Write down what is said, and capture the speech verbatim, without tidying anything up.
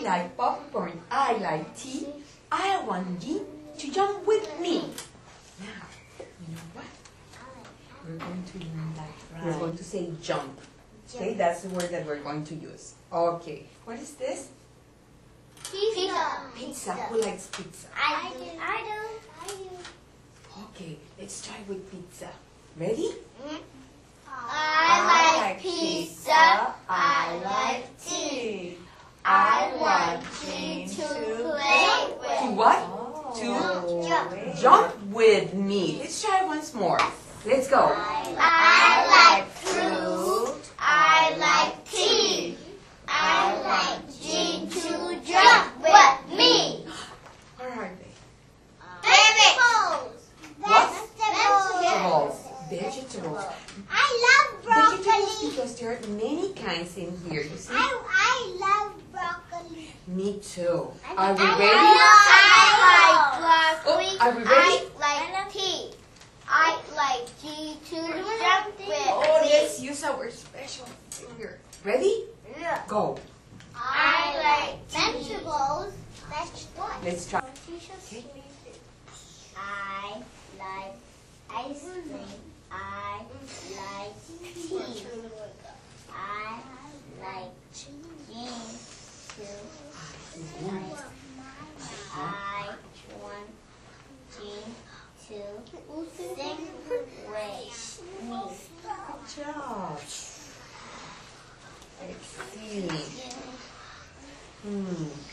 like popcorn. I like tea. I want Jean to jump with me. Now, you know what? We're going to learn that right. We're going to say jump. Okay, that's the word that we're going to use. Okay, what is this? Pizza. Pizza. Who likes pizza? I do. I do. I do. Okay, let's try with pizza. Ready? Mm-hmm. I like pizza. I like tea. I want Jean to play with. To what? Oh. To Jump. jump with me. Let's try once more. Let's go. I like fruit. I like tea. I like Jean to jump with me. Where are they? Vegetables. What? Vegetables. Vegetables. I love Vegetables broccoli. because there are many kinds in here. You see? I, I love broccoli. Me too. Are we I ready? like broccoli. Oh, are we ready? I like tea. I like Jean to jump with Oh, me. let's use our special finger. Ready? Yeah. Go. I like vegetables. Vegetables. Let's try. Okay. I like ice cream. I like tea. I like Jean to like. I want Jean to sing with me. Good job. Let's see. Hmm.